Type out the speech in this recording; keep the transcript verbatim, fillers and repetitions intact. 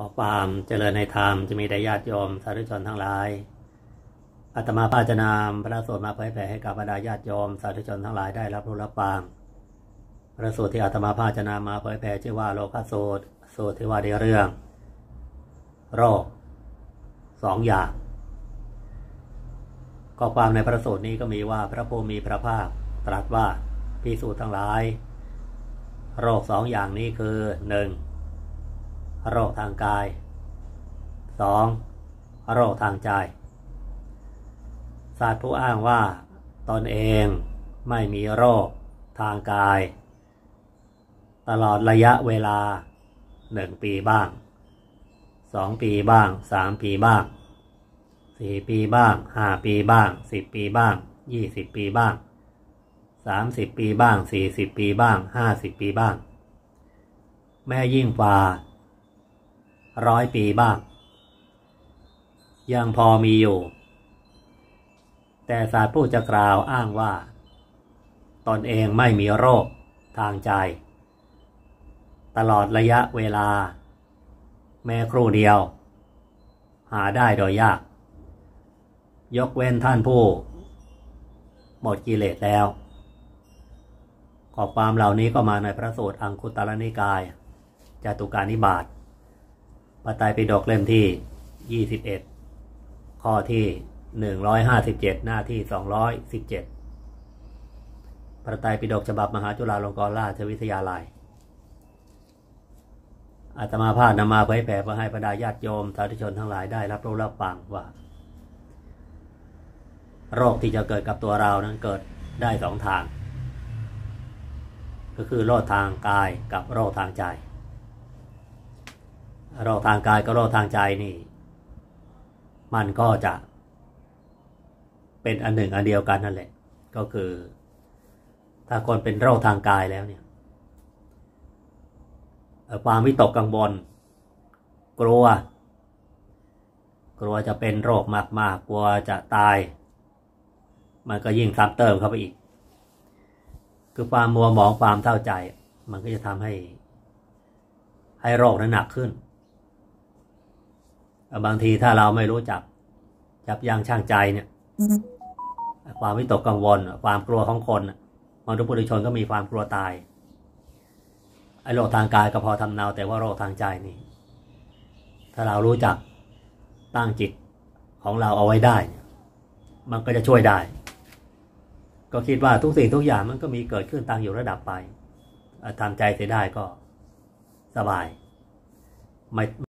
ขอความเจริญในธรรมจะมีแด่ญาติโยมสาธุชนทั้งหลายอาตมาภาพจะนำพระสูตรมาเผยแผ่ให้กับบรรดาญาติโยมสาธุชนทั้งหลายได้รับรู้รับฟังพระสูตรที่อาตมาภาพจะนำมาเผยแผ่ชื่อว่าโลกสูตรสูตรที่ว่าในเรื่องโรคสองอย่างข้อความในพระสูตรนี้ก็มีว่าพระผู้มีพระภาคตรัสว่าภิกษุทั้งหลายโรคสองอย่างนี้คือหนึ่งโรคทางกายสองโรคทางใจศาสตร์ผู้อ้างว่าตนเองไม่มีโรคทางกายตลอดระยะเวลาหนึ่งปีบ้างสองปีบ้างสามปีบ้างสี่ปีบ้างห้าปีบ้างสิบปีบ้างยี่สิบปีบ้างสามสิบปีบ้างสี่สิบปีบ้างห้าสิบปีบ้างแม้ยิ่งกว่าร้อยปีบ้างยังพอมีอยู่แต่ศาสตร์ผู้จะกล่าวอ้างว่าตนเองไม่มีโรคทางใจตลอดระยะเวลาแม้ครู่เดียวหาได้โดยยากยกเว้นท่านผู้หมดกิเลสแล้วข้อความเหล่านี้ก็มาในพระสูตรอังคุตรนิกายจตุการนิบาตพระไตรปิฎกเล่มที่ยี่สิบเอ็ดข้อที่หนึ่งร้อยห้าสิบเจ็ดหน้าที่สองร้อยสิบเจ็ดพระไตรปิฎกฉบับมหาจุฬาลงกรณราชวิทยาลัยอาตมาภาพนำมาเผยแผ่เพื่อให้บรรดาญาติโยมสาธุชนทั้งหลายได้รับรู้รับฟังว่าโรคที่จะเกิดกับตัวเรานั้นเกิดได้สองทางก็คือโรคทางกายกับโรคทางใจโรคทางกายกับโรคทางใจนี่มันก็จะเป็นอันหนึ่งอันเดียวกันนั่นแหละก็คือถ้าคนเป็นโรคทางกายแล้วเนี่ยความวิตกกังวลกลัวกลัวจะเป็นโรคมากๆกลัวจะตายมันก็ยิ่งซ้ำเติมเข้าไปอีกคือความมัวหมองความเท่าใจมันก็จะทำให้ให้โรคนั้นหนักขึ้นบางทีถ้าเราไม่รู้จักยับยั้งชั่งใจเนี่ยความวิตกกังวลความกลัวของคนมนุษย์ปุถุชนก็มีความกลัวตายไอ้โรคทางกายก็พอทำเนาแต่ว่าโรคทางใจนี่ถ้าเรารู้จักตั้งจิตของเราเอาไว้ได้มันก็จะช่วยได้ก็คิดว่าทุกสิ่งทุกอย่างมันก็มีเกิดขึ้นตั้งอยู่ระดับไปทำใจเสียได้ก็สบายไม่